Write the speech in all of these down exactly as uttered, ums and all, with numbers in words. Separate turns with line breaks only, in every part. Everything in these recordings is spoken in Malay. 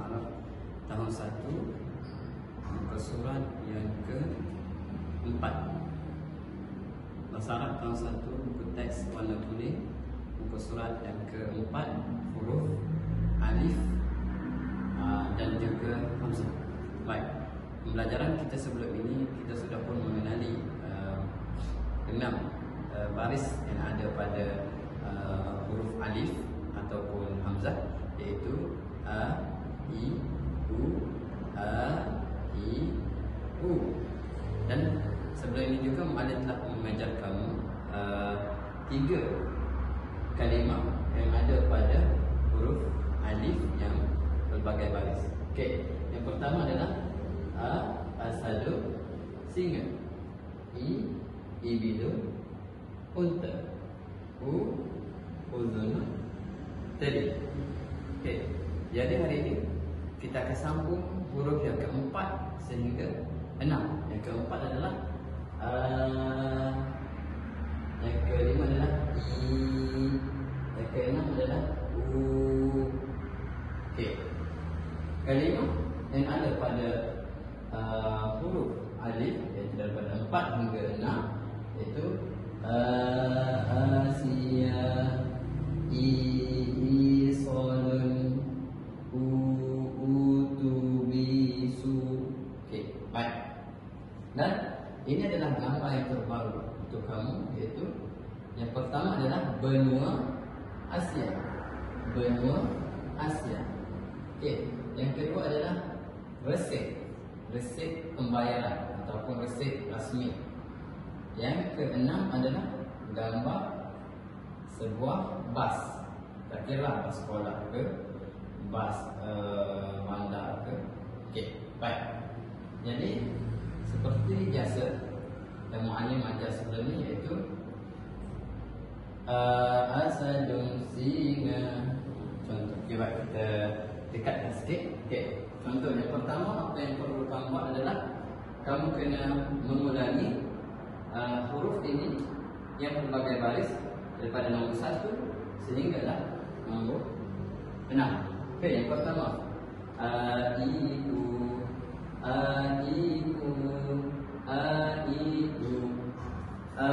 Arab tahun satu, muka surat yang keempat. Bahasa Arab tahun satu, buku teks warna kuning, muka surat yang keempat, huruf alif uh, dan juga hamzah. Baik, pembelajaran kita sebelum ini kita sudah pun mengenali uh, enam uh, baris yang ada pada uh, huruf alif ataupun hamzah, iaitu a, i, u, a, i, u. Dan sebelum ini juga Malik telah mengajar kamu uh, tiga kalimah yang ada pada huruf alif yang berbagai baris. Okey, yang pertama adalah a, asadu, singa, i, ibidu, unta, u, uzun, teli. Okey, jadi hari ini kita akan sambung huruf yang keempat sehingga enam. Yang keempat adalah uh, yang kelima adalah i, yang keenam adalah u. Okey, kalimah yang ada pada uh, huruf alif iaitu daripada empat hingga enam, iaitu uh, Asia, i, i, solun, u, utu, bisu. Okey, baik. Dan ini adalah gambar yang terbaru untuk kamu, iaitu yang pertama adalah benua Asia. Benua Asia. Okey, yang kedua adalah resit. Resit pembayaran ataupun resit rasmi. Yang keenam adalah gambar sebuah bas. Tak kira bas sekolah ke, bas uh, bandar ke. Okey, baik. Jadi seperti biasa yang muallim ajar sebelum ni, iaitu uh, asadun, singa. Contoh, okay, baik, kita dekatkan sikit. Okay. Contoh yang pertama, apa yang perlu kamu buat adalah kamu kena mengulangi uh, huruf ini yang berbagai baris daripada nombor satu sehinggalah nombor enam. Okay, yang pertama a, i, u, a, i, u, a, i, u, a,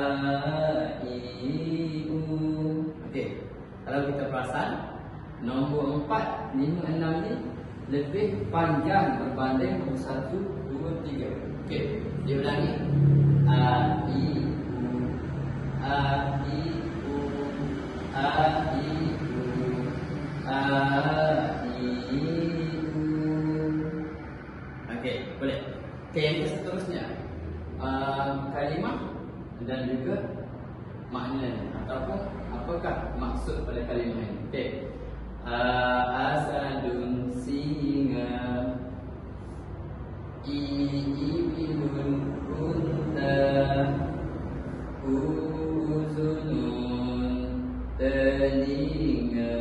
i, u. Okay, kalau kita perasan, nombor empat, lima, enam ni lebih panjang berbanding nombor satu, dua, tiga. Okey, diulangi. A, i, u, a, i, u, a, i, u, a, i, u. Okey, boleh. Okey, yang seterusnya uh, kalimah dan juga maknanya ataupun apakah maksud pada kalimah ini. Okey. Uh, asadun, singa, i, ibidun, unta, uzunun, telinga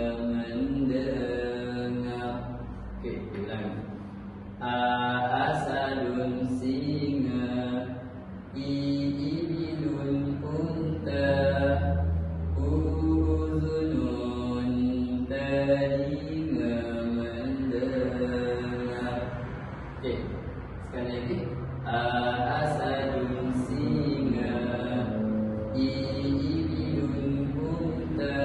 mendengar. Okey, ulangi. Uh, asadun, singa, i, ibidun, unta, telinga mendengar. Okey, sekali lagi. Asadun, singa, i, ibidun, unta,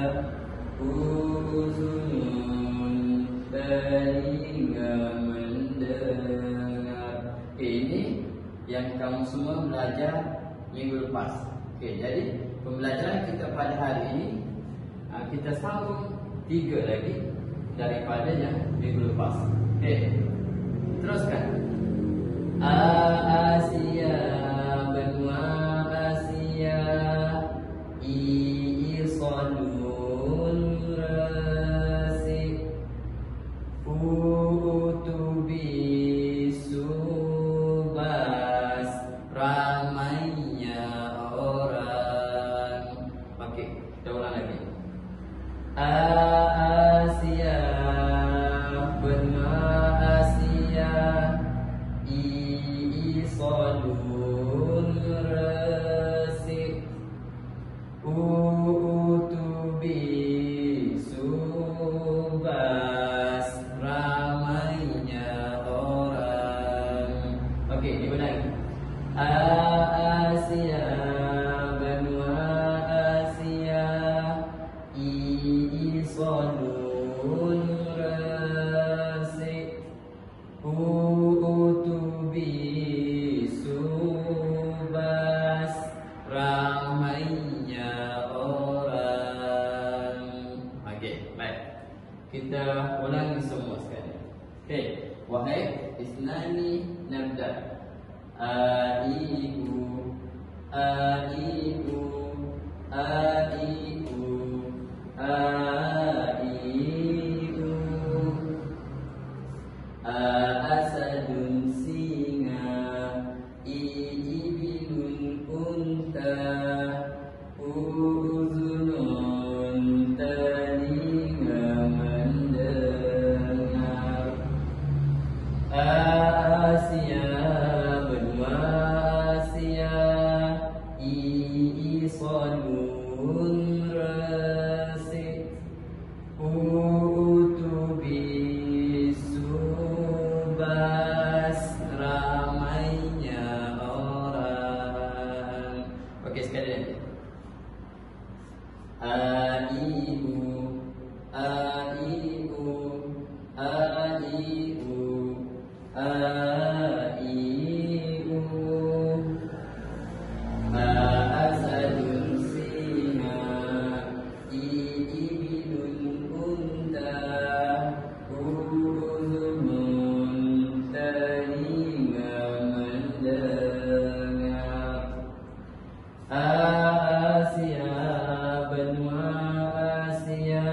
uzunun, telinga mendengar. Okey, ini yang kamu semua belajar minggu lepas. Okey, jadi pembelajaran kita pada hari ini kita sambung tiga lagi daripada yang minggu lepas. Okey, teruskan. A, Asia, benua Asia, i, solun, rasi, u, utubi, subas, ramainya orang. Okey, kita ulang lagi. Asia, benua Asia, i, solun, rasi, u, utubi, subas, ramai. kita ulangi semua sekali. Okey, wahai isnani nabda. Aibu, aibu, aibu, aibu. Asadun singa, ibilun unta, uzunun telinga mendengar. Asia benua Asia, isolun resik, utubi subas ramainya orang. Okey, sekali lagi. Aibu, aibu, aibu, aibu. Asadun singa, ibilun unta, uzunun telinga mendengar. Asia benua Asia,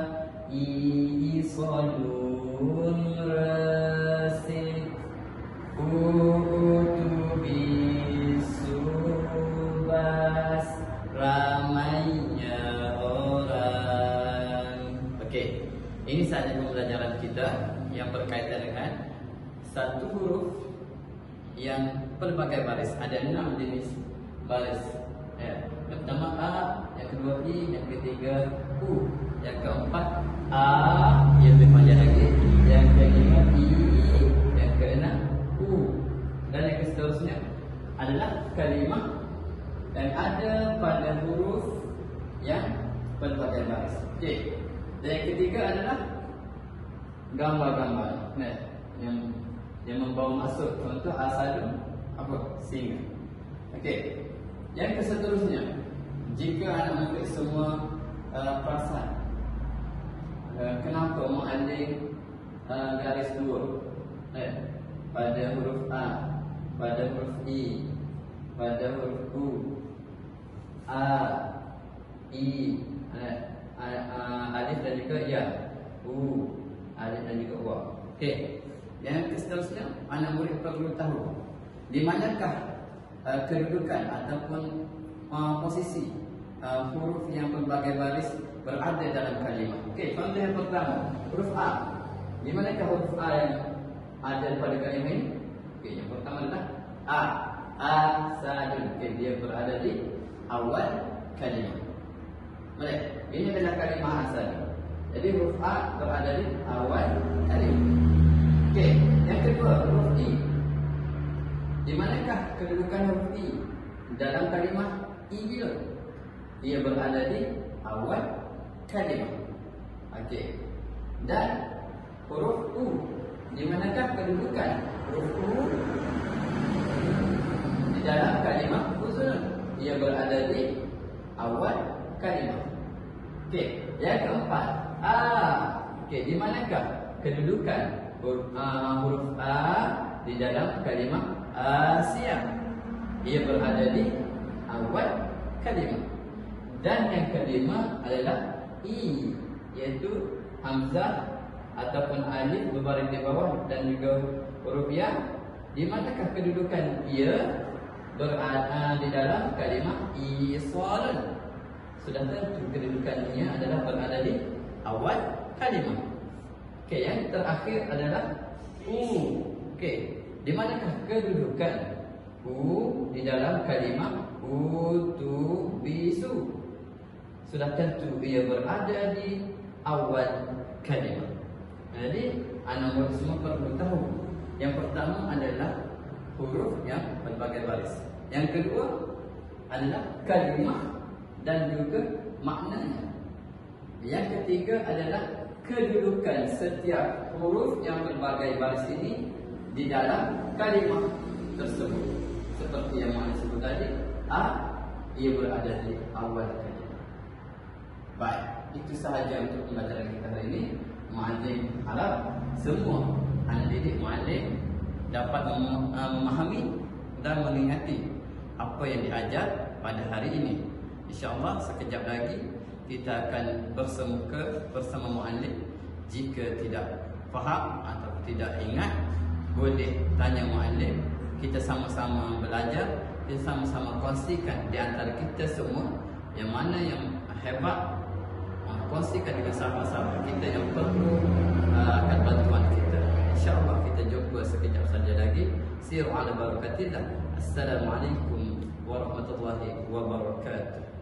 isolun resik, utubi subas ramainya orang. Okey, ini sahaja pembelajaran kita yang berkaitan dengan satu huruf yang pelbagai baris. Ada enam jenis baris. Ya. Yang pertama A, yang kedua I, yang ketiga U, yang keempat A, yang lebih panjang lagi, yang kelima I, yang keenam U, dan yang seterusnya adalah kalimah dan ada pada huruf yang pelbagai baris. Okey. Dan yang ketiga adalah gambar-gambar, nah, yang yang membawa masuk. Contoh asadun apa? Singa. Okey. Yang seterusnya, jika anak ambil semua uh, perasan, uh, kenapa muallim uh, garis dua eh, pada huruf A, pada huruf I, pada huruf U, A, I, uh, uh, alif dan juga ya, U, alif dan juga wa. Okey. Yang seterusnya, anak murid perlu tahu di manakah Uh, kedudukan ataupun uh, posisi uh, huruf yang berbagai baris berada dalam kalimah. Okey, contoh yang pertama, huruf A. Di manakah huruf A yang ada pada kalimah ini? Okey, yang pertama adalah A. Asadun. Okey, dia berada di awal kalimah. Baik, ini adalah kalimah asadun. Jadi huruf A berada di awal kalimah. Okey, yang kedua, huruf I. Di manakah kedudukan huruf I dalam kalimah ibilun? Ia berada di awal kalimah. Okey. Dan huruf U, di manakah kedudukan huruf U di dalam kalimah uzun? Ia berada di awal kalimah. Okey. Yang keempat, A. Okey, di manakah kedudukan huruf, uh, huruf A di dalam kalimah Asia? Ia berada di awal kalimah. Dan yang kelima adalah I, iaitu hamzah ataupun alif berbaris di bawah dan juga huruf ya. Di manakah kedudukan ia berada di dalam kalimah isolun? Sudah tentu kedudukannya adalah berada di awal kalimah. Okey, yang terakhir adalah U. Okey, di manakah kedudukan U di dalam kalimah utubisu? Sudah tentu ia berada di awal kalimah. Jadi, anak semua perlu tahu. Yang pertama adalah huruf yang berbagai baris. Yang kedua adalah kalimah dan juga maknanya. Yang ketiga adalah kedudukan setiap huruf yang berbagai baris ini di dalam kalimah tersebut. Seperti yang mana sebut tadi, A, ia berada di awal kalimah. Baik, itu sahaja untuk pembelajaran kita hari ini. muallim harap semua anak didik muallim dapat mem uh, memahami dan mengingati apa yang diajar pada hari ini. InsyaAllah sekejap lagi kita akan bersemuka bersama muallim. Jika tidak faham atau tidak ingat, boleh tanya muallim. Kita sama-sama belajar, kita sama-sama kongsikan di antara kita semua yang mana yang hebat, kongsikan dengan sahabat-sahabat kita yang perlu uh, akan bantuan kita. InsyaAllah kita jumpa sekejap saja lagi. Siru ala barakatillah. Assalamualaikum warahmatullahi wabarakatuh.